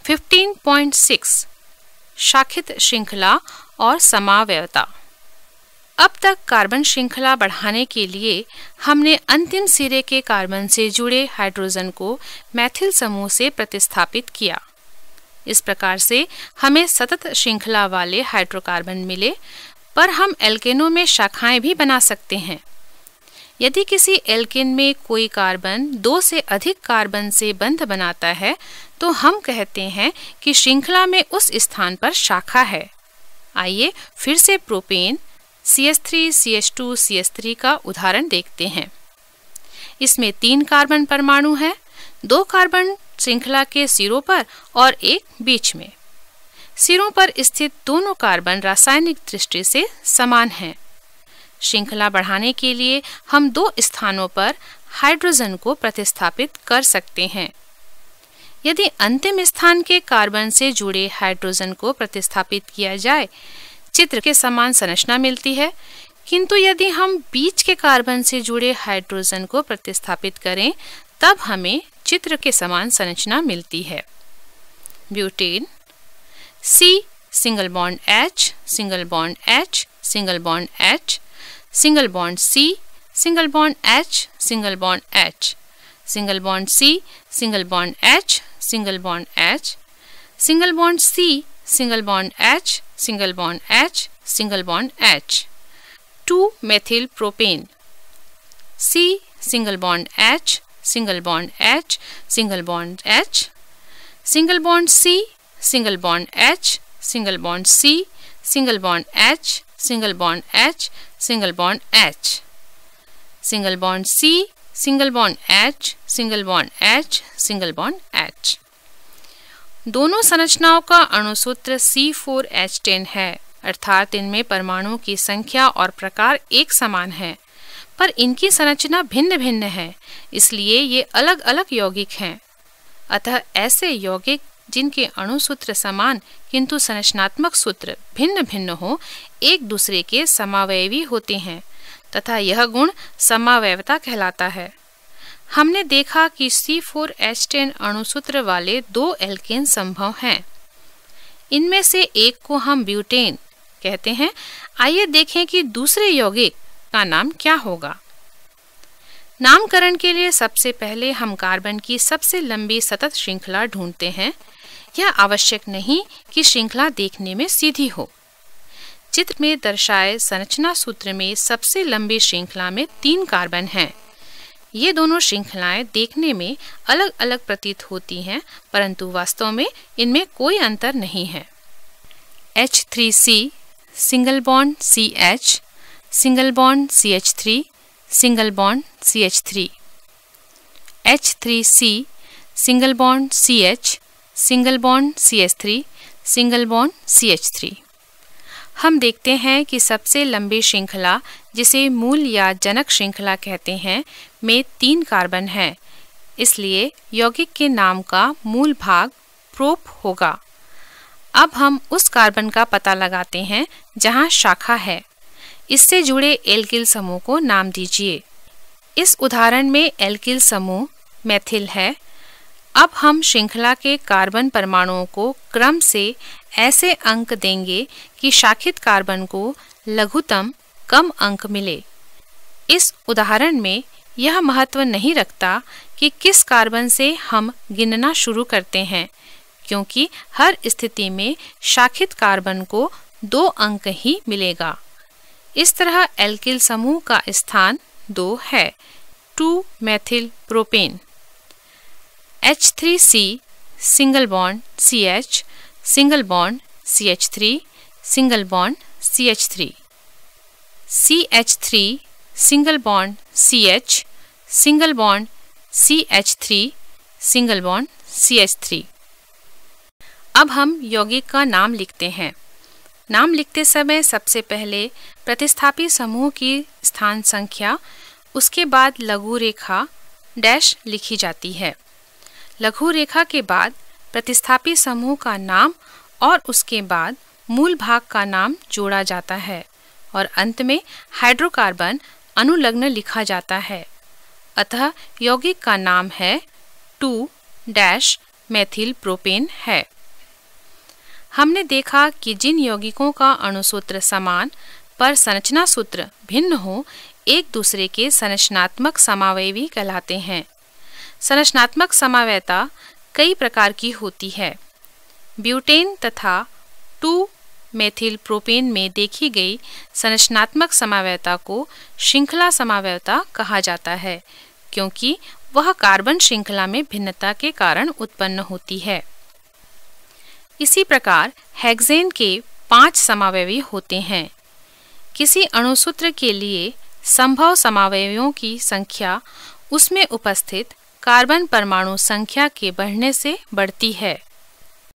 15.6 शाखित श्रृंखला और समावयवता। अब तक कार्बन श्रृंखला बढ़ाने के लिए हमने अंतिम सिरे के कार्बन से जुड़े हाइड्रोजन को मैथिल समूह से प्रतिस्थापित किया। इस प्रकार से हमें सतत श्रृंखला वाले हाइड्रोकार्बन मिले, पर हम एल्केनों में शाखाएं भी बना सकते हैं। यदि किसी एल्केन में कोई कार्बन 2 से अधिक कार्बन से बंध बनाता है तो हम कहते हैं कि श्रृंखला में उस स्थान पर शाखा है। आइए फिर से प्रोपेन CH3 CH2 CH3 का उदाहरण देखते हैं। इसमें 3 कार्बन परमाणु हैं, 2 कार्बन श्रृंखला के सिरों पर और एक बीच में। सिरों पर स्थित दोनों कार्बन रासायनिक दृष्टि से समान हैं। श्रृंखला बढ़ाने के लिए हम 2 स्थानों पर हाइड्रोजन को प्रतिस्थापित कर सकते हैं। यदि अंतिम स्थान के कार्बन से जुड़े हाइड्रोजन को प्रतिस्थापित किया जाए, चित्र के समान संरचना मिलती है, किंतु यदि हम बीच के कार्बन से जुड़े हाइड्रोजन को प्रतिस्थापित करें तब हमें चित्र के समान संरचना मिलती है। Butane C single bond H single bond H single bond H single bond C single bond H single bond H single bond C single bond H single bond H single bond C single bond H single bond H single bond H 2 methyl propane C single bond H single bond H single bond H single bond C single bond H single bond C single bond H single bond H single bond H single bond C single bond H single bond H single bond H। दोनों संरचनाओं का अणुसूत्र C4H10 है, अर्थात इनमें परमाणुओं की संख्या और प्रकार एक समान है, पर इनकी संरचना भिन्न भिन्न है, इसलिए ये अलग अलग यौगिक हैं। अतः ऐसे यौगिक जिनके अणुसूत्र समान किंतु संरचनात्मक सूत्र भिन्न भिन्न हो, एक दूसरे के समावयवी होते हैं तथा यह गुण समावयवता कहलाता है। हमने देखा कि C4H10 अणुसूत्र वाले 2 एल्केन संभव हैं। इनमें से एक को हम ब्यूटेन कहते हैं। आइए देखें कि दूसरे यौगिक का नाम क्या होगा। नामकरण के लिए सबसे पहले हम कार्बन की सबसे लंबी सतत श्रृंखला ढूंढते हैं। यह आवश्यक नहीं कि श्रृंखला देखने में सीधी हो। चित्र में दर्शाए संरचना सूत्र में सबसे लंबी श्रृंखला में 3 कार्बन हैं। ये दोनों श्रृंखलाएं देखने में अलग अलग प्रतीत होती हैं, परंतु वास्तव में इनमें कोई अंतर नहीं है। H3C single bond CH single bond CH3 single bond CH3 H3C single bond CH single bond CH3 single bond CH3। हम देखते हैं कि सबसे लंबी श्रृंखला, जिसे मूल या जनक श्रृंखला कहते हैं, में 3 कार्बन हैं, इसलिए यौगिक के नाम का मूल भाग प्रोप होगा। अब हम उस कार्बन का पता लगाते हैं जहां शाखा है। इससे जुड़े एल्किल समूह को नाम दीजिए। इस उदाहरण में एल्किल समूह मेथिल है। अब हम श्रृंखला के कार्बन परमाणुओं को क्रम से ऐसे अंक देंगे कि शाखित कार्बन को लघुतम कम अंक मिले। इस उदाहरण में यह महत्व नहीं रखता कि किस कार्बन से हम गिनना शुरू करते हैं, क्योंकि हर स्थिति में शाखित कार्बन को 2 अंक ही मिलेगा। इस तरह एल्किल समूह का स्थान 2 है। 2 methyl propane H3C single bond CH single bond CH3 single bond CH3 CH3 single bond CH single bond CH3 single bond CH3। अब हम यौगिक का नाम लिखते हैं। नाम लिखते समय सबसे पहले प्रतिस्थापी समूह की स्थान संख्या, उसके बाद लघु रेखा डैश लिखी जाती है। लघु रेखा के बाद प्रतिस्थापी समूह का नाम और उसके बाद मूल भाग का नाम जोड़ा जाता है और अंत में हाइड्रोकार्बन अनुलग्न लिखा जाता है। अतः यौगिक का नाम है 2 मेथिल प्रोपेन है। हमने देखा कि जिन यौगिकों का अणुसूत्र समान पर संरचना सूत्र भिन्न हो, एक दूसरे के संरचनात्मक समावयवी कहलाते हैं। संरचनात्मक समावयता कई प्रकार की होती है। ब्यूटेन तथा 2-मेथिल प्रोपेन में देखी गई संरचनात्मक समावयता को श्रृंखला समावयता कहा जाता है, क्योंकि वह कार्बन श्रृंखला में भिन्नता के कारण उत्पन्न होती है। इसी प्रकार हेक्सेन के 5 समावयवी होते हैं। किसी अणुसूत्र के लिए संभव समावयवियों की संख्या उसमें उपस्थित कार्बन परमाणु संख्या के बढ़ने से बढ़ती है।